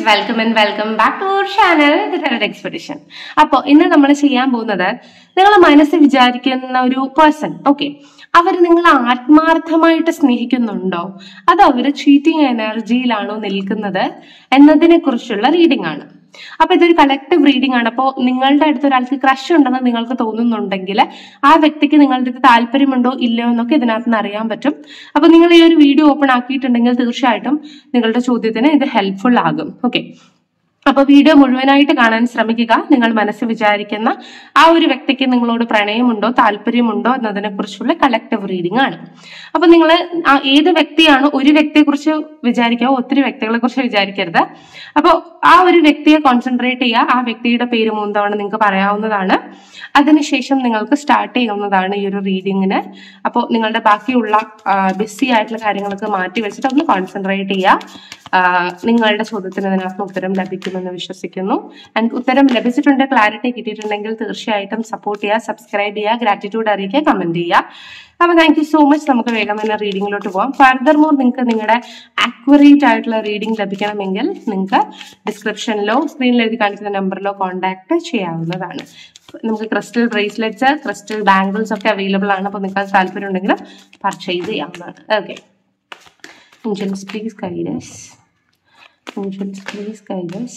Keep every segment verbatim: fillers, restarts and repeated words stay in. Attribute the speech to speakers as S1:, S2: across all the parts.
S1: Welcome and welcome back to our channel the terror expedition. അപ്പോൾ ഇന്ന് നമ്മൾ ചെയ്യാൻ പോകുന്നത്, നിങ്ങൾ മനസ്സിൽ വിചാരിക്കുന്ന ഒരു പേഴ്സൺ, ഓക്കെ, അവർ നിങ്ങൾ ആത്മാർത്ഥമായിട്ട് സ്നേഹിക്കുന്നുണ്ടോ അതോ അവർ ചീറ്റിംഗ് എനർജിയിലാണോ നിൽക്കുന്നത് എന്നതിനെ കുറിച്ചുള്ള റീഡിംഗ് ആണ്. അപ്പൊ ഇതൊരു കളക്റ്റീവ് റീഡിംഗ് ആണ്. അപ്പോൾ നിങ്ങളുടെ അടുത്ത് ഒരാൾക്ക് ക്രഷ് ഉണ്ടെന്ന് നിങ്ങൾക്ക് തോന്നുന്നുണ്ടെങ്കിൽ ആ വ്യക്തിക്ക് നിങ്ങളുടെ അടുത്ത് താല്പര്യമുണ്ടോ ഇല്ലയോ എന്നൊക്കെ ഇതിനകത്ത് നിന്ന് അറിയാൻ പറ്റും. അപ്പൊ നിങ്ങൾ ഈ ഒരു വീഡിയോ ഓപ്പൺ ആക്കിയിട്ടുണ്ടെങ്കിൽ തീർച്ചയായിട്ടും നിങ്ങളുടെ ചോദ്യത്തിന് ഇത് ഹെൽപ്ഫുൾ ആകും. ഓക്കെ, അപ്പൊ വീഡിയോ മുഴുവനായിട്ട് കാണാൻ ശ്രമിക്കുക. നിങ്ങൾ മനസ്സിൽ വിചാരിക്കുന്ന ആ ഒരു വ്യക്തിക്ക് നിങ്ങളോട് പ്രണയമുണ്ടോ താല്പര്യമുണ്ടോ എന്നതിനെ കുറിച്ചുള്ള കളക്റ്റീവ് റീഡിംഗ് ആണ്. അപ്പൊ നിങ്ങൾ ഏത് വ്യക്തിയാണോ, ഒരു വ്യക്തിയെ കുറിച്ച് വിചാരിക്കുക, ഒത്തിരി വ്യക്തികളെ കുറിച്ച് വിചാരിക്കരുത്. അപ്പോൾ ആ ഒരു വ്യക്തിയെ കോൺസെൻട്രേറ്റ് ചെയ്യുക. ആ വ്യക്തിയുടെ പേര് മൂന്ന് തവണ നിങ്ങൾക്ക് പറയാവുന്നതാണ്. അതിനുശേഷം നിങ്ങൾക്ക് സ്റ്റാർട്ട് ചെയ്യാവുന്നതാണ് ഈ ഒരു റീഡിങ്ങിന്. അപ്പോൾ നിങ്ങളുടെ ബാക്കിയുള്ള ബിസി ആയിട്ടുള്ള കാര്യങ്ങളൊക്കെ മാറ്റി വെച്ചിട്ട് ഒന്ന് കോൺസെൻട്രേറ്റ് ചെയ്യുക. നിങ്ങളുടെ ചോദ്യത്തിന് അതിനകത്ത് ഉത്തരം ലഭിക്കുമെന്ന് വിശ്വസിക്കുന്നു. ആൻഡ് ഉത്തരം ലഭിച്ചിട്ടുണ്ട്, ക്ലാരിറ്റി കിട്ടിയിട്ടുണ്ടെങ്കിൽ തീർച്ചയായിട്ടും സപ്പോർട്ട് ചെയ്യുക, സബ്സ്ക്രൈബ് ചെയ്യുക, ഗ്രാറ്റിറ്റ്യൂഡ് അറിയിക്കുക, കമന്റ് ചെയ്യുക. അപ്പൊ താങ്ക് യു സോ മച്ച്. നമുക്ക് വേഗം തന്നെ റീഡിങ്ങിലോട്ട് പോകാം. ഫർദർ മോർ നിങ്ങൾക്ക് നിങ്ങളുടെ ആക്യുറേറ്റ് ആയിട്ടുള്ള റീഡിംഗ് ലഭിക്കണമെങ്കിൽ നിങ്ങൾക്ക് ഡിസ്ക്രിപ്ഷനിലോ സ്ക്രീനിൽ എഴുതി കാണിക്കുന്ന നമ്പറിലോ കോൺടാക്ട് ചെയ്യാവുന്നതാണ്. നമുക്ക് ക്രിസ്റ്റൽ ബ്രേസ്ലെറ്റ്സ്, ക്രിസ്റ്റൽ ബാംഗിൾസ് ഒക്കെ അവൈലബിൾ ആണ്. അപ്പോൾ നിങ്ങൾക്ക് താല്പര്യം ഉണ്ടെങ്കിൽ പർച്ചേസ് ചെയ്യാവുന്നതാണ്. Okay, Angels, please guide us. Angels, please guide us.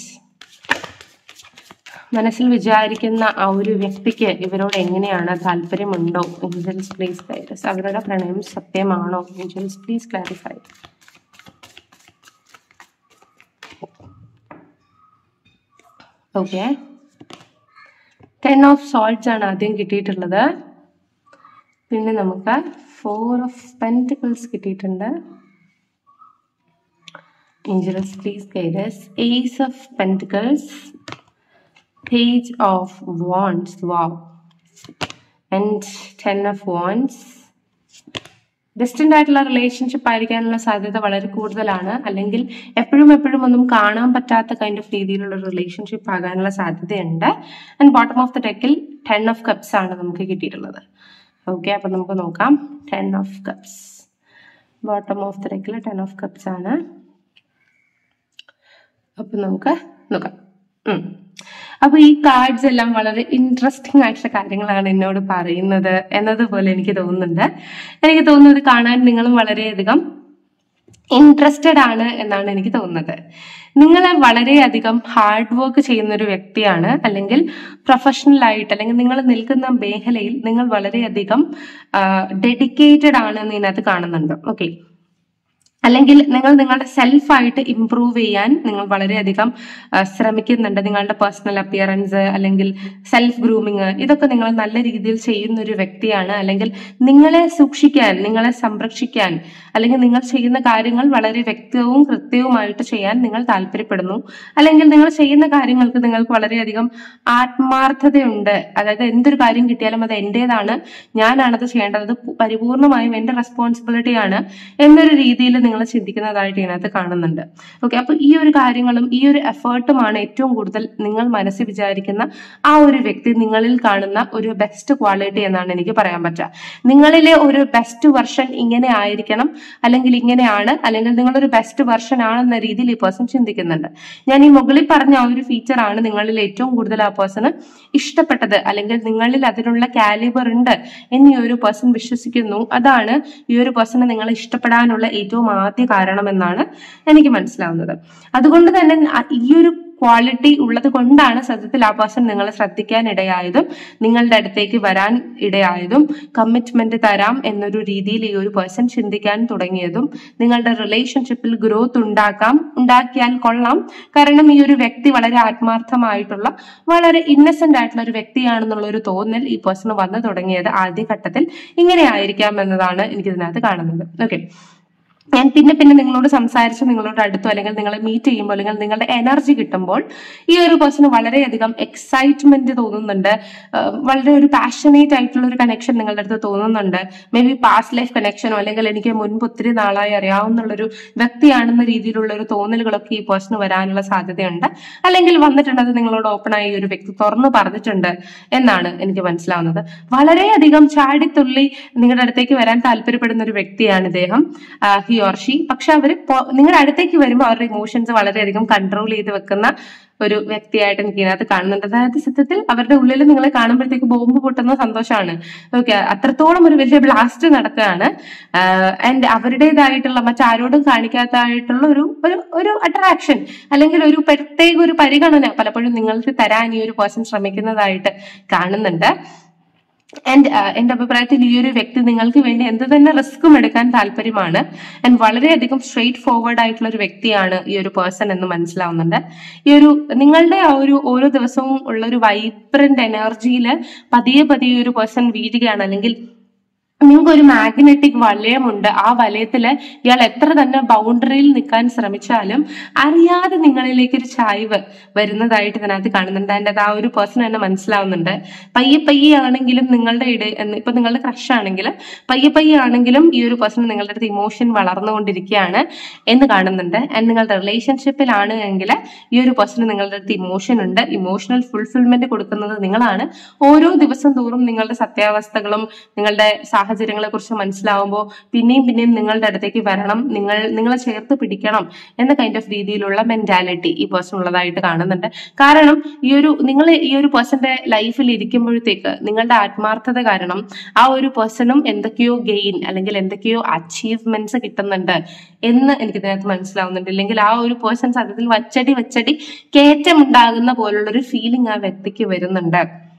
S1: മനസ്സിൽ വിചാരിക്കുന്ന ആ ഒരു വ്യക്തിക്ക് ഇവരോട് എങ്ങനെയാണ്, താല്പര്യമുണ്ടോ? Angels, please guide us. അവരുടെ പ്രണയം സത്യമാണോ? Angels, please clarify. Okay, ten of swords ആണ് ആദ്യം കിട്ടിയിട്ടുള്ളത്. പിന്നെ നമുക്ക് ഫോർ ഓഫ് പെന്റിക്കിൾസ് കിട്ടിയിട്ടുണ്ട്. Angels, please guide us. Ace of Pentacles, Page of Wands, wow, and Ten of Wands. Distant ആയിട്ടുള്ള റിലേഷൻഷിപ്പ് ആയിരിക്കാനുള്ള സാധ്യത വളരെ കൂടുതലാണ്. അല്ലെങ്കിൽ എപ്പോഴും എപ്പോഴും ഒന്നും കാണാൻ പറ്റാത്ത കൈൻഡ് ഓഫ് രീതിയിലുള്ള റിലേഷൻഷിപ്പ് ആകാനുള്ള സാധ്യതയുണ്ട്. ആൻഡ് ബോട്ടം ഓഫ് ദ ഡെക്കിൽ ടെൻ ഓഫ് കപ്സ് ആണ് നമുക്ക് കിട്ടിയിട്ടുള്ളത്. ഓക്കെ, അപ്പൊ നമുക്ക് നോക്കാം. Ten of cups, bottom of the ഡെക്കിൽ ടെൻ ഓഫ് കപ്സ് ആണ്. അപ്പൊ നമുക്ക് നോക്കാം. അപ്പൊ ഈ കാർഡ്സ് എല്ലാം വളരെ ഇൻട്രസ്റ്റിംഗ് ആയിട്ടുള്ള കാര്യങ്ങളാണ് എന്നോട് പറയുന്നത് എന്നതുപോലെ എനിക്ക് തോന്നുന്നുണ്ട്. എനിക്ക് തോന്നുന്നത് കാണാൻ നിങ്ങളും വളരെയധികം ഇൻട്രസ്റ്റഡ് ആണ് എന്നാണ് എനിക്ക് തോന്നുന്നത്. നിങ്ങൾ വളരെയധികം ഹാർഡ് വർക്ക് ചെയ്യുന്ന ഒരു വ്യക്തിയാണ്, അല്ലെങ്കിൽ പ്രൊഫഷണൽ ആയിട്ട്, അല്ലെങ്കിൽ നിങ്ങൾ നിൽക്കുന്ന മേഖലയിൽ നിങ്ങൾ വളരെയധികം ഡെഡിക്കേറ്റഡ് ആണ് എന്ന് ഇതിനകത്ത് കാണുന്നുണ്ട്. ഓക്കെ, അല്ലെങ്കിൽ നിങ്ങൾ നിങ്ങളുടെ സെൽഫായിട്ട് ഇംപ്രൂവ് ചെയ്യാൻ നിങ്ങൾ വളരെയധികം ശ്രമിക്കുന്നുണ്ട്. നിങ്ങളുടെ പേഴ്സണൽ അപ്പിയറൻസ് അല്ലെങ്കിൽ സെൽഫ് ഗ്രൂമിങ്, ഇതൊക്കെ നിങ്ങൾ നല്ല രീതിയിൽ ചെയ്യുന്ന ഒരു വ്യക്തിയാണ്. അല്ലെങ്കിൽ നിങ്ങളെ സൂക്ഷിക്കാൻ, നിങ്ങളെ സംരക്ഷിക്കാൻ, അല്ലെങ്കിൽ നിങ്ങൾ ചെയ്യുന്ന കാര്യങ്ങൾ വളരെ വ്യക്തവും കൃത്യവുമായിട്ട് ചെയ്യാൻ നിങ്ങൾ താല്പര്യപ്പെടുന്നു. അല്ലെങ്കിൽ നിങ്ങൾ ചെയ്യുന്ന കാര്യങ്ങൾക്ക് നിങ്ങൾക്ക് വളരെയധികം ആത്മാർത്ഥതയുണ്ട്. അതായത് എന്തൊരു കാര്യം കിട്ടിയാലും അത് എന്റേതാണ്, ഞാനാണത് ചെയ്യേണ്ടത്, പരിപൂർണമായും എന്റെ റെസ്പോൺസിബിലിറ്റിയാണ് എന്നൊരു രീതിയിൽ നിങ്ങൾ ചിന്തിക്കുന്നതായിട്ട് ഇതിനകത്ത് കാണുന്നുണ്ട്. ഓക്കെ, അപ്പൊ ഈ ഒരു കാര്യങ്ങളും ഈ ഒരു എഫേർട്ടുമാണ് ഏറ്റവും കൂടുതൽ നിങ്ങൾ മനസ്സിൽ വിചാരിക്കുന്ന ആ ഒരു വ്യക്തി നിങ്ങളിൽ കാണുന്ന ഒരു ബെസ്റ്റ് ക്വാളിറ്റി എന്നാണ് എനിക്ക് പറയാൻ പറ്റുക. നിങ്ങളിലെ ഒരു ബെസ്റ്റ് വെർഷൻ ഇങ്ങനെ ആയിരിക്കണം, അല്ലെങ്കിൽ ഇങ്ങനെയാണ്, അല്ലെങ്കിൽ നിങ്ങളൊരു ബെസ്റ്റ് വെർഷൻ ആണെന്ന രീതിയിൽ ഈ പേഴ്സൺ ചിന്തിക്കുന്നുണ്ട്. ഞാൻ ഈ മുകളിൽ പറഞ്ഞ ആ ഒരു ഫീച്ചർ ആണ് നിങ്ങളിൽ ഏറ്റവും കൂടുതൽ ആ പേഴ്സണ് ഇഷ്ടപ്പെട്ടത്, അല്ലെങ്കിൽ നിങ്ങളിൽ അതിനുള്ള കാലിബർ ഉണ്ട് എന്ന് ഈ ഒരു പേഴ്സൺ വിശ്വസിക്കുന്നു. അതാണ് ഈ ഒരു പേഴ്സണ് നിങ്ങളെ ഇഷ്ടപ്പെടാനുള്ള ഏറ്റവും ആദ്യ കാരണം എന്നാണ് എനിക്ക് മനസ്സിലാവുന്നത്. അതുകൊണ്ട് തന്നെ ഈ ഒരു ക്വാളിറ്റി ഉള്ളത് കൊണ്ടാണ് സത്യത്തിൽ ആ പേഴ്സൺ നിങ്ങളെ ശ്രദ്ധിക്കാൻ ഇടയായതും നിങ്ങളുടെ അടുത്തേക്ക് വരാൻ ഇടയായതും കമ്മിറ്റ്മെന്റ് തരാം എന്നൊരു രീതിയിൽ ഈ ഒരു പേഴ്സൺ ചിന്തിക്കാൻ തുടങ്ങിയതും. നിങ്ങളുടെ റിലേഷൻഷിപ്പിൽ ഗ്രോത്ത് ഉണ്ടാക്കാം, ഉണ്ടാക്കിയാൽ കൊള്ളാം. കാരണം ഈ ഒരു വ്യക്തി വളരെ ആത്മാർത്ഥമായിട്ടുള്ള, വളരെ ഇന്നസെന്റ് ആയിട്ടുള്ള ഒരു വ്യക്തിയാണെന്നുള്ള ഒരു തോന്നൽ ഈ പേഴ്സണ് വന്നു തുടങ്ങിയത് ആദ്യഘട്ടത്തിൽ ഇങ്ങനെ ആയിരിക്കാം എന്നതാണ് എനിക്കിതിനകത്ത് കാണുന്നത്. ഓക്കെ, ഞാൻ പിന്നെ പിന്നെ നിങ്ങളോട് സംസാരിച്ച് നിങ്ങളോട് അടുത്തോ അല്ലെങ്കിൽ നിങ്ങളെ മീറ്റ് ചെയ്യുമ്പോൾ അല്ലെങ്കിൽ നിങ്ങളുടെ എനർജി കിട്ടുമ്പോൾ ഈ ഒരു പേഴ്സണ് വളരെയധികം എക്സൈറ്റ്മെന്റ് തോന്നുന്നുണ്ട്. വളരെ ഒരു പാഷനേറ്റ് ആയിട്ടുള്ള ഒരു കണക്ഷൻ നിങ്ങളുടെ അടുത്ത് തോന്നുന്നുണ്ട്. മേ ബി പാസ്റ്റ് ലൈഫ് കണക്ഷനോ, അല്ലെങ്കിൽ എനിക്ക് മുൻപ് ഒത്തിരി നാളായി അറിയാവുന്നുള്ളൊരു വ്യക്തിയാണെന്ന രീതിയിലുള്ള ഒരു തോന്നലുകളൊക്കെ ഈ പേഴ്സണ് വരാനുള്ള സാധ്യതയുണ്ട്. അല്ലെങ്കിൽ വന്നിട്ടുണ്ട്, നിങ്ങളോട് ഓപ്പൺ ആയി ഒരു വ്യക്തി തുറന്നു പറഞ്ഞിട്ടുണ്ട് എന്നാണ് എനിക്ക് മനസ്സിലാവുന്നത്. വളരെയധികം ചാടിത്തുള്ളി നിങ്ങളുടെ അടുത്തേക്ക് വരാൻ താല്പര്യപ്പെടുന്ന ഒരു വ്യക്തിയാണ് ഇദ്ദേഹം. He or she. പക്ഷെ അവർ നിങ്ങളുടെ അടുത്തേക്ക് വരുമ്പോൾ അവരുടെ ഇമോഷൻസ് വളരെയധികം കൺട്രോൾ ചെയ്ത് വെക്കുന്ന ഒരു വ്യക്തിയായിട്ട് എനിക്ക് ഇതിനകത്ത് കാണുന്നുണ്ട്. അതായത് സത്യത്തിൽ അവരുടെ ഉള്ളിൽ നിങ്ങളെ കാണുമ്പോഴത്തേക്ക് ബോംബ് പൊട്ടുന്ന സന്തോഷമാണ്. ഓക്കെ, അത്രത്തോളം ഒരു വലിയ ബ്ലാസ്റ്റ് നടക്കുകയാണ്. ആൻഡ് അവരുടേതായിട്ടുള്ള മറ്റാരോടും കാണിക്കാത്തതായിട്ടുള്ള ഒരു ഒരു ഒരു അട്രാക്ഷൻ അല്ലെങ്കിൽ ഒരു പ്രത്യേക ഒരു പരിഗണന പലപ്പോഴും നിങ്ങൾക്ക് തരാൻ ഈ ഒരു പേഴ്സൺ ശ്രമിക്കുന്നതായിട്ട് കാണുന്നുണ്ട്. ആൻഡ് എന്റെ അഭിപ്രായത്തിൽ ഈ ഒരു വ്യക്തി നിങ്ങൾക്ക് വേണ്ടി എന്ത് തന്നെ റിസ്ക്കും എടുക്കാൻ താല്പര്യമാണ്. ആൻഡ് വളരെയധികം സ്ട്രെയിറ്റ് ഫോർവേഡ് ആയിട്ടുള്ള ഒരു വ്യക്തിയാണ് ഈ ഒരു പേഴ്സൺ എന്ന് മനസ്സിലാവുന്നുണ്ട്. ഈ ഒരു നിങ്ങളുടെ ആ ഒരു ഓരോ ദിവസവും ഉള്ള ഒരു വൈബ്രന്റ് എനർജിയിൽ പതിയെ പതിയെ ഒരു പേഴ്സൺ വീഴുകയാണ്. അല്ലെങ്കിൽ നിങ്ങൾക്ക് ഒരു മാഗ്നറ്റിക് വലയമുണ്ട്. ആ വലയത്തില് ഇയാൾ എത്ര തന്നെ ബൗണ്ടറിയിൽ നിൽക്കാൻ ശ്രമിച്ചാലും അറിയാതെ നിങ്ങളിലേക്ക് ഒരു ചായ്വ് വരുന്നതായിട്ട് ഇതിനകത്ത് കാണുന്നുണ്ട്. അതിൻ്റെ അത് ആ ഒരു പേഴ്സൺ തന്നെ മനസ്സിലാവുന്നുണ്ട്. പയ്യെ പയ്യെ ആണെങ്കിലും നിങ്ങളുടെ ഇട ഇപ്പൊ നിങ്ങളുടെ ക്രഷ് ആണെങ്കിൽ പയ്യെ പയ്യെ ആണെങ്കിലും ഈ ഒരു പേഴ്സൺ നിങ്ങളുടെ അടുത്ത് ഇമോഷൻ വളർന്നുകൊണ്ടിരിക്കുകയാണ് എന്ന് കാണുന്നുണ്ട്. ആൻഡ് നിങ്ങളുടെ റിലേഷൻഷിപ്പിലാണ് എങ്കിൽ ഈ ഒരു പേഴ്സണ് നിങ്ങളുടെ അടുത്ത് ഇമോഷൻ ഉണ്ട്. ഇമോഷണൽ ഫുൾഫിൽമെന്റ് കൊടുക്കുന്നത് നിങ്ങളാണ്. ഓരോ ദിവസം തോറും നിങ്ങളുടെ സത്യാവസ്ഥകളും നിങ്ങളുടെ സാഹചര്യങ്ങളെ കുറിച്ച് മനസ്സിലാവുമ്പോൾ പിന്നെയും പിന്നെയും നിങ്ങളുടെ അടുത്തേക്ക് വരണം, നിങ്ങൾ നിങ്ങളെ ചേർത്ത് പിടിക്കണം എന്ന കൈൻഡ് ഓഫ് രീതിയിലുള്ള മെന്റാലിറ്റി ഈ പേഴ്സൺ ഉള്ളതായിട്ട് കാണുന്നുണ്ട്. കാരണം ഈ ഒരു നിങ്ങൾ ഈ ഒരു പേഴ്സന്റെ ലൈഫിൽ ഇരിക്കുമ്പോഴത്തേക്ക് നിങ്ങളുടെ ആത്മാർത്ഥത കാരണം ആ ഒരു പേഴ്സണും എന്തൊക്കെയോ ഗെയിൻ അല്ലെങ്കിൽ എന്തൊക്കെയോ അച്ചീവ്മെന്റ്സ് കിട്ടുന്നുണ്ട് എന്ന് എനിക്ക് ഇതിനകത്ത് മനസ്സിലാവുന്നുണ്ട്. ഇല്ലെങ്കിൽ ആ ഒരു പേഴ്സൺ സത്യത്തിൽ വച്ചടി വച്ചടി കയറ്റം ഉണ്ടാകുന്ന പോലുള്ള ഒരു ഫീലിംഗ് ആ വ്യക്തിക്ക് വരുന്നുണ്ട്.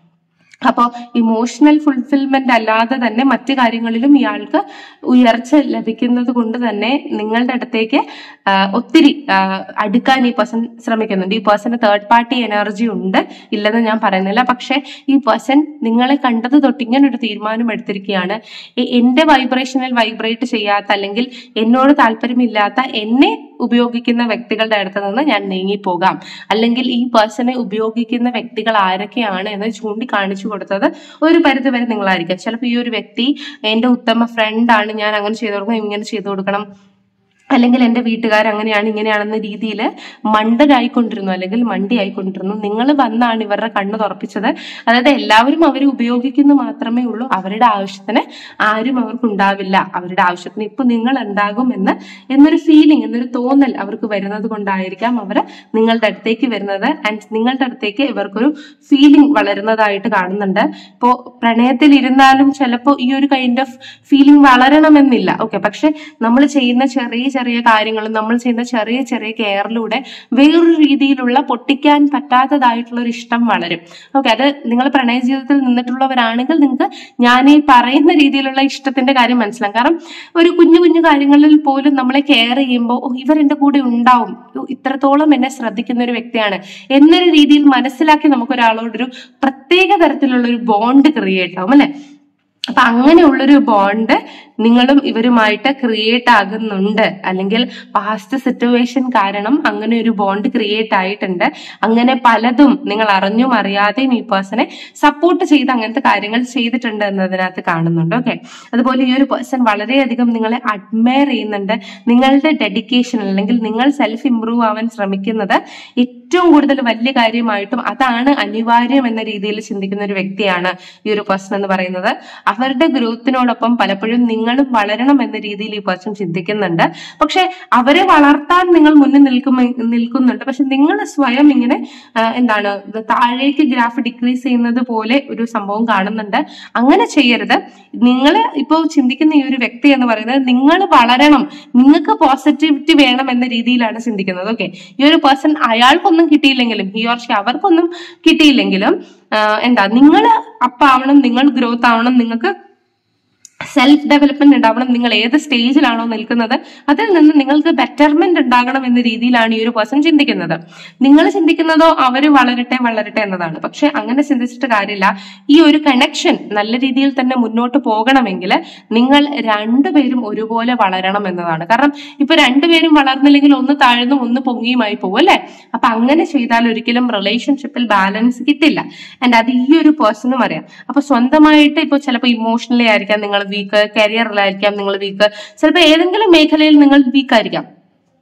S1: അപ്പോൾ ഇമോഷണൽ ഫുൾഫിൽമെന്റ് അല്ലാതെ തന്നെ മറ്റു കാര്യങ്ങളിലും ഇയാൾക്ക് ഉയർച്ച ലഭിക്കുന്നത് കൊണ്ട് തന്നെ നിങ്ങളുടെ അടുത്തേക്ക് ഒത്തിരി അടുക്കാൻ ഈ പേഴ്സൺ ശ്രമിക്കുന്നുണ്ട്. ഈ പേഴ്സണ് തേർഡ് പാർട്ടി എനർജി ഉണ്ട്, ഇല്ലെന്ന് ഞാൻ പറയുന്നില്ല. പക്ഷെ ഈ പേഴ്സൺ നിങ്ങളെ കണ്ടത് തൊട്ട് ഇങ്ങനെ ഒരു തീരുമാനം എടുത്തിരിക്കുകയാണ്. എന്റെ വൈബ്രേഷനിൽ വൈബ്രേറ്റ് ചെയ്യാത്ത അല്ലെങ്കിൽ എന്നോട് താല്പര്യമില്ലാത്ത എന്നെ ഉപയോഗിക്കുന്ന വ്യക്തികളുടെ അടുത്ത് നിന്ന് ഞാൻ നീങ്ങിപ്പോകാം. അല്ലെങ്കിൽ ഈ പേഴ്സണെ ഉപയോഗിക്കുന്ന വ്യക്തികൾ ആരൊക്കെയാണ് എന്ന് ചൂണ്ടിക്കാണിച്ചു കൊടുത്തത് ഒരു പരിധി വരെ നിങ്ങളായിരിക്കാം. ചിലപ്പോൾ ഈ ഒരു വ്യക്തി എന്റെ ഉത്തമ ഫ്രണ്ടാണ്, ഞാൻ അങ്ങനെ ചെയ്തു കൊടുക്കണം, ഇങ്ങനെ ചെയ്തു കൊടുക്കണം, അല്ലെങ്കിൽ എന്റെ വീട്ടുകാർ അങ്ങനെയാണ് ഇങ്ങനെയാണെന്ന രീതിയിൽ മണ്ടരായിക്കൊണ്ടിരുന്നു അല്ലെങ്കിൽ മണ്ടിയായിക്കൊണ്ടിരുന്നു. നിങ്ങൾ വന്നാണ് ഇവരുടെ കണ്ണ് തുറപ്പിച്ചത്. അതായത് എല്ലാവരും അവരെ ഉപയോഗിക്കുന്നു മാത്രമേ ഉള്ളൂ, അവരുടെ ആവശ്യത്തിന് ആരും അവർക്ക് ഉണ്ടാവില്ല, അവരുടെ ആവശ്യത്തിന് ഇപ്പൊ നിങ്ങൾ ഉണ്ടാകും എന്ന് എന്നൊരു ഫീലിംഗ് എന്നൊരു തോന്നൽ അവർക്ക് വരുന്നത് കൊണ്ടായിരിക്കാം അവർ നിങ്ങളുടെ അടുത്തേക്ക് വരുന്നത്. ആൻഡ് നിങ്ങളുടെ അടുത്തേക്ക് ഇവർക്കൊരു ഫീലിംഗ് വളരുന്നതായിട്ട് കാണുന്നുണ്ട്. ഇപ്പോ പ്രണയത്തിൽ ഇരുന്നാലും ചിലപ്പോൾ ഈ ഒരു കൈൻഡ് ഓഫ് ഫീലിംഗ് വളരണമെന്നില്ല. ഓക്കെ, പക്ഷെ നമ്മൾ ചെയ്യുന്ന ചെറിയ ചെറിയ കാര്യങ്ങളും നമ്മൾ ചെയ്യുന്ന ചെറിയ ചെറിയ കെയറിലൂടെ വേറൊരു രീതിയിലുള്ള പൊട്ടിക്കാൻ പറ്റാത്തതായിട്ടുള്ള ഒരു ഇഷ്ടം വളരും. ഓക്കെ, അത് നിങ്ങൾ പ്രണയ ജീവിതത്തിൽ നിന്നിട്ടുള്ളവരാണെങ്കിൽ നിങ്ങൾക്ക് ഞാൻ ഈ പറയുന്ന രീതിയിലുള്ള ഇഷ്ടത്തിന്റെ കാര്യം മനസ്സിലാവും. കാരണം ഒരു കുഞ്ഞു കുഞ്ഞു കാര്യങ്ങളിൽ പോലും നമ്മളെ കെയർ ചെയ്യുമ്പോൾ ഇവർ എന്റെ കൂടെ ഉണ്ടാവും, ഇത്രത്തോളം എന്നെ ശ്രദ്ധിക്കുന്ന ഒരു വ്യക്തിയാണ് എന്നൊരു രീതിയിൽ മനസ്സിലാക്കി നമുക്കൊരാളോടൊരു പ്രത്യേക തരത്തിലുള്ള ഒരു ബോണ്ട് ക്രിയേറ്റ് ആവും അല്ലെ. അപ്പൊ അങ്ങനെയുള്ളൊരു ബോണ്ട് നിങ്ങളും ഇവരുമായിട്ട് ക്രിയേറ്റ് ആകുന്നുണ്ട്. അല്ലെങ്കിൽ പാസ്റ്റ് സിറ്റുവേഷൻ കാരണം അങ്ങനെ ഒരു ബോണ്ട് ക്രിയേറ്റ് ആയിട്ടുണ്ട്. അങ്ങനെ പലതും നിങ്ങൾ അറിഞ്ഞും അറിയാതെയും ഈ പേഴ്സണെ സപ്പോർട്ട് ചെയ്ത് അങ്ങനത്തെ കാര്യങ്ങൾ ചെയ്തിട്ടുണ്ട് എന്നതിനകത്ത് കാണുന്നുണ്ട്. ഓക്കെ, അതുപോലെ ഈ ഒരു പേഴ്സൺ വളരെയധികം നിങ്ങളെ അഡ്മയർ ചെയ്യുന്നുണ്ട്. നിങ്ങളുടെ ഡെഡിക്കേഷൻ അല്ലെങ്കിൽ നിങ്ങൾ സെൽഫ് ഇംപ്രൂവ് ആവാൻ ശ്രമിക്കുന്നത് ഏറ്റവും കൂടുതൽ വലിയ കാര്യമായിട്ടും അതാണ് അനിവാര്യം എന്ന രീതിയിൽ ചിന്തിക്കുന്ന ഒരു വ്യക്തിയാണ് ഈ ഒരു പേഴ്സൺ എന്ന് പറയുന്നത്. അവരുടെ ഗ്രോത്തിനോടൊപ്പം പലപ്പോഴും നിങ്ങളും വളരണം എന്ന രീതിയിൽ ഈ പേഴ്സൺ ചിന്തിക്കുന്നുണ്ട്. പക്ഷെ അവരെ വളർത്താൻ നിങ്ങൾ മുന്നിൽ നിൽക്കും നിൽക്കുന്നുണ്ട് പക്ഷെ നിങ്ങൾ സ്വയം ഇങ്ങനെ എന്താണ് താഴേക്ക് ഗ്രാഫ് ഡിക്രീസ് ചെയ്യുന്നത് പോലെ ഒരു സംഭവം കാണുന്നുണ്ട്. അങ്ങനെ ചെയ്യരുത്. നിങ്ങൾ ഇപ്പോൾ ചിന്തിക്കുന്ന ഈ ഒരു വ്യക്തി എന്ന് പറയുന്നത് നിങ്ങൾ വളരണം, നിങ്ങൾക്ക് പോസിറ്റിവിറ്റി വേണം എന്ന രീതിയിലാണ് ചിന്തിക്കുന്നത്. ഓക്കെ, ഈ ഒരു പേഴ്സൺ അയാൾക്കൊന്നും കിട്ടിയില്ലെങ്കിലും ഹി ഓർ ഷി അവർക്കൊന്നും കിട്ടിയില്ലെങ്കിലും എന്താ നിങ്ങൾ അപ്പാവണം, നിങ്ങൾ ഗ്രോത്ത് ആവണം, നിങ്ങൾക്ക് സെൽഫ് ഡെവലപ്മെന്റ് ഉണ്ടാവണം. നിങ്ങൾ ഏത് സ്റ്റേജിലാണോ നിൽക്കുന്നത് അതിൽ നിന്ന് നിങ്ങൾക്ക് ബെറ്റർമെന്റ് ഉണ്ടാകണം എന്ന രീതിയിലാണ് ഈ ഒരു പേഴ്സൺ ചിന്തിക്കുന്നത്. നിങ്ങൾ ചിന്തിക്കുന്നതോ അവര് വളരട്ടെ വളരട്ടെ എന്നതാണ്. പക്ഷെ അങ്ങനെ ചിന്തിച്ചിട്ട് കാര്യമില്ല. ഈ ഒരു കണക്ഷൻ നല്ല രീതിയിൽ തന്നെ മുന്നോട്ട് പോകണമെങ്കിൽ നിങ്ങൾ രണ്ടുപേരും ഒരുപോലെ വളരണം എന്നതാണ്. കാരണം ഇപ്പൊ രണ്ടുപേരും വളർന്നില്ലെങ്കിൽ ഒന്ന് താഴ്ന്നും ഒന്ന് പൊങ്ങിയുമായി പോകും അല്ലെ. അപ്പൊ അങ്ങനെ ചെയ്താൽ ഒരിക്കലും റിലേഷൻഷിപ്പിൽ ബാലൻസ് കിട്ടില്ല. ആൻഡ് അത് ഈ ഒരു പേഴ്സണും അറിയാം. അപ്പൊ സ്വന്തമായിട്ട് ഇപ്പൊ ചിലപ്പോൾ ഇമോഷണലി ആയിരിക്കാം നിങ്ങൾ വീക്ക്, കരിയറിലായിരിക്കാം നിങ്ങൾ വീക്ക്, ചിലപ്പോൾ ഏതെങ്കിലും മേഖലയിൽ നിങ്ങൾ വീക്ക് ആയിരിക്കാം.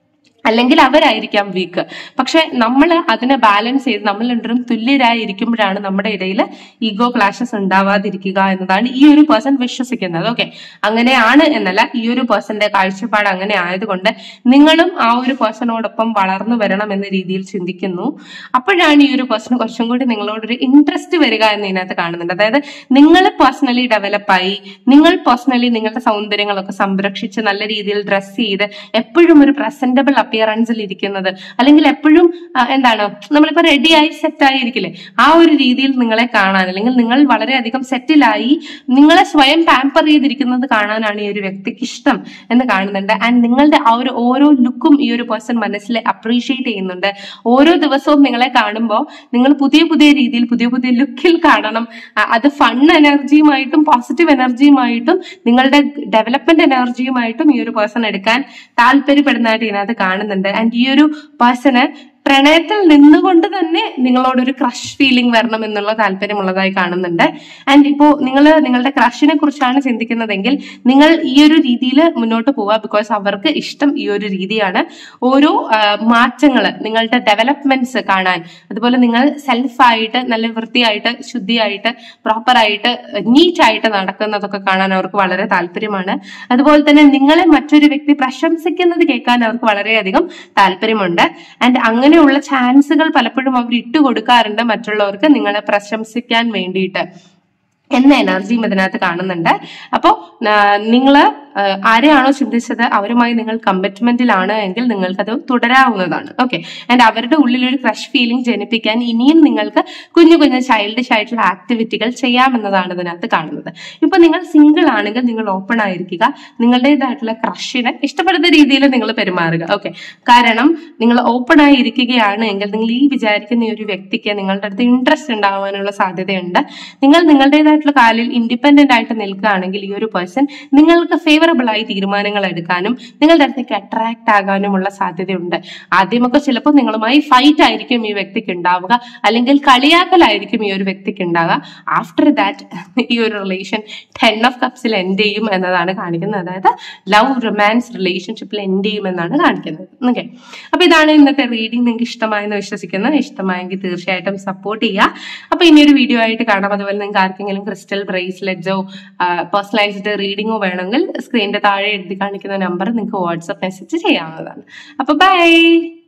S1: അല്ലെങ്കിൽ അവരായിരിക്കാം വീക്ക്. പക്ഷെ നമ്മൾ അതിനെ ബാലൻസ് ചെയ്ത് നമ്മൾ രണ്ടും തുല്യരായിരിക്കുമ്പോഴാണ് നമ്മുടെ ഇടയിൽ ഈഗോ ക്ലാഷസ് ഉണ്ടാവാതിരിക്കുക എന്നതാണ് ഈ ഒരു പേഴ്സൺ വിശ്വസിക്കുന്നത്. ഓക്കെ, അങ്ങനെയാണ് എന്നല്ല, ഈ ഒരു പേഴ്സന്റെ കാഴ്ചപ്പാട് അങ്ങനെ ആയതുകൊണ്ട് നിങ്ങളും ആ ഒരു പേഴ്സണോടൊപ്പം വളർന്നു വരണം എന്ന രീതിയിൽ ചിന്തിക്കുന്നു. അപ്പോഴാണ് ഈ ഒരു പേഴ്സൺ കുറച്ചും കൂടി നിങ്ങളോടൊരു ഇൻട്രസ്റ്റ് വരിക എന്ന് ഇതിനകത്ത് കാണുന്നുണ്ട്. അതായത് നിങ്ങൾ പേഴ്സണലി ഡെവലപ്പായി, നിങ്ങൾ പേഴ്സണലി നിങ്ങളുടെ സൗന്ദര്യങ്ങളൊക്കെ സംരക്ഷിച്ച് നല്ല രീതിയിൽ ഡ്രസ് ചെയ്ത് എപ്പോഴും ഒരു പ്രസന്റബിൾ അപ്പിയറൻസിൽ ഇരിക്കുന്നത്, അല്ലെങ്കിൽ എപ്പോഴും എന്താണ് നമ്മളിപ്പോ റെഡിയായി സെറ്റായി ഇരിക്കില്ലേ, ആ ഒരു രീതിയിൽ നിങ്ങളെ കാണാൻ, അല്ലെങ്കിൽ നിങ്ങൾ വളരെയധികം സെറ്റിലായി നിങ്ങളെ സ്വയം പാമ്പർ ചെയ്തിരിക്കുന്നത് കാണാനാണ് ഈ ഒരു വ്യക്തിക്ക് ഇഷ്ടം എന്ന് കാണുന്നുണ്ട്. ആൻഡ് നിങ്ങളുടെ ആ ഒരു ഓരോ ലുക്കും ഈ ഒരു പേഴ്സൺ മനസ്സിൽ അപ്രീഷിയേറ്റ് ചെയ്യുന്നുണ്ട്. ഓരോ ദിവസവും നിങ്ങളെ കാണുമ്പോൾ നിങ്ങൾ പുതിയ പുതിയ രീതിയിൽ പുതിയ പുതിയ ലുക്കിൽ കാണണം. അത് ഫൺ എനർജിയുമായിട്ടും പോസിറ്റീവ് എനർജിയുമായിട്ടും നിങ്ങളുടെ ഡെവലപ്മെന്റ് എനർജിയുമായിട്ടും ഈ ഒരു പേഴ്സൺ എടുക്കാൻ താല്പര്യപ്പെടുന്നതായിട്ട് ഇതിനകത്ത് കാണുന്നുണ്ട്. ആൻഡ് ഈ ഒരു പേഴ്സണ് പ്രണയത്തിൽ നിന്നുകൊണ്ട് തന്നെ നിങ്ങളോടൊരു ക്രഷ് ഫീലിംഗ് വരണം എന്നുള്ള താല്പര്യമുള്ളതായി കാണുന്നുണ്ട്. ആൻഡ് ഇപ്പോ നിങ്ങൾ നിങ്ങളുടെ ക്രഷിനെ കുറിച്ചാണ് ചിന്തിക്കുന്നതെങ്കിൽ നിങ്ങൾ ഈ ഒരു രീതിയിൽ മുന്നോട്ട് പോവുക. ബിക്കോസ് അവർക്ക് ഇഷ്ടം ഈ ഒരു രീതിയാണ്. ഓരോ മാറ്റങ്ങൾ, നിങ്ങളുടെ ഡെവലപ്മെന്റ്സ് കാണാൻ, അതുപോലെ നിങ്ങൾ സെൽഫായിട്ട് നല്ല വൃത്തിയായിട്ട് ശുദ്ധിയായിട്ട് പ്രോപ്പറായിട്ട് നീറ്റായിട്ട് നടക്കുന്നതൊക്കെ കാണാൻ അവർക്ക് വളരെ താല്പര്യമാണ്. അതുപോലെ തന്നെ നിങ്ങളെ മറ്റൊരു വ്യക്തി പ്രശംസിക്കുന്നത് കേൾക്കാൻ അവർക്ക് വളരെയധികം താല്പര്യമുണ്ട്. ആൻഡ് അങ്ങനെ ുള്ള ചാൻസുകൾ പലപ്പോഴും അവർ ഇട്ട് കൊടുക്കാറുണ്ട് മറ്റുള്ളവർക്ക് നിങ്ങളെ പ്രശംസിക്കാൻ വേണ്ടിയിട്ട് എന്ന എനർജിയും ഇതിനകത്ത് കാണുന്നുണ്ട്. അപ്പോ നിങ്ങള് ആരെയാണോ ചിന്തിച്ചത് അവരുമായി നിങ്ങൾ കമ്മിറ്റ്മെന്റിലാണ് എങ്കിൽ നിങ്ങൾക്കത് തുടരാവുന്നതാണ്. ഓക്കെ, ആൻഡ് അവരുടെ ഉള്ളിൽ ഒരു ക്രഷ് ഫീലിംഗ് ജനിപ്പിക്കാൻ ഇനിയും നിങ്ങൾക്ക് കുഞ്ഞു കുഞ്ഞു ചൈൽഡിഷ് ആയിട്ടുള്ള ആക്ടിവിറ്റികൾ ചെയ്യാമെന്നതാണ് ഇതിനകത്ത് കാണുന്നത്. ഇപ്പൊ നിങ്ങൾ സിംഗിൾ ആണെങ്കിൽ നിങ്ങൾ ഓപ്പൺ ആയിരിക്കുക, നിങ്ങളുടേതായിട്ടുള്ള ക്രഷിനെ ഇഷ്ടപ്പെടുന്ന രീതിയിൽ നിങ്ങൾ പെരുമാറുക. ഓക്കെ, കാരണം നിങ്ങൾ ഓപ്പൺ ആയി ഇരിക്കുകയാണ് എങ്കിൽ നിങ്ങൾ ഈ വിചാരിക്കുന്ന ഈ ഒരു വ്യക്തിക്ക് നിങ്ങളുടെ അടുത്ത് ഇൻട്രസ്റ്റ് ഉണ്ടാവാനുള്ള സാധ്യതയുണ്ട്. നിങ്ങൾ നിങ്ങളുടേതായിട്ടുള്ള കാലിൽ ഇൻഡിപെൻഡന്റ് ആയിട്ട് നിൽക്കുകയാണെങ്കിൽ ഈ ഒരു പേഴ്സൺ നിങ്ങൾക്ക് ഫേവറബിൾ ആയി തീരുമാനങ്ങൾ എടുക്കാനും നിങ്ങളുടെ അടുത്തേക്ക് അട്രാക്ട് ആകാനുമുള്ള സാധ്യതയുണ്ട്. ആദ്യമൊക്കെ ചിലപ്പോൾ നിങ്ങളുമായി ഫൈറ്റ് ആയിരിക്കും ഈ വ്യക്തിക്ക് ഉണ്ടാവുക, അല്ലെങ്കിൽ കളിയാക്കലായിരിക്കും ഈ ഒരു വ്യക്തിക്ക് ഉണ്ടാവുക. ആഫ്റ്റർ ദാറ്റ് ഈ ഒരു റിലേഷൻ ടെൻ ഓഫ് കപ്സിൽ എൻഡ് ചെയ്യും എന്നതാണ് കാണിക്കുന്നത്. അതായത് ലവ് റൊമാൻസ് റിലേഷൻഷിപ്പിൽ എൻഡ് ചെയ്യും എന്നാണ് കാണിക്കുന്നത്. ഓക്കെ, അപ്പൊ ഇതാണ് ഇന്നത്തെ റീഡിംഗ്. നിങ്ങൾക്ക് ഇഷ്ടമായെന്ന് വിശ്വസിക്കുന്നു. ഇഷ്ടമായെങ്കിൽ തീർച്ചയായിട്ടും സപ്പോർട്ട് ചെയ്യുക. അപ്പൊ ഇനി ഒരു വീഡിയോ ആയിട്ട് കാണാം. അതുപോലെ നിങ്ങൾക്ക് ആർക്കെങ്കിലും ക്രിസ്റ്റൽ ബ്രേസ്ലെറ്റ്സോ പേഴ്സണലൈസ്ഡ് റീഡിങ്ങോ വേണമെങ്കിൽ സ്ക്രീനിന്റെ താഴെ എഴുതി കാണിക്കുന്ന നമ്പർ നിങ്ങൾക്ക് വാട്സ്ആപ്പ് മെസ്സേജ് ചെയ്യാവുന്നതാണ്. അപ്പൊ ബൈ.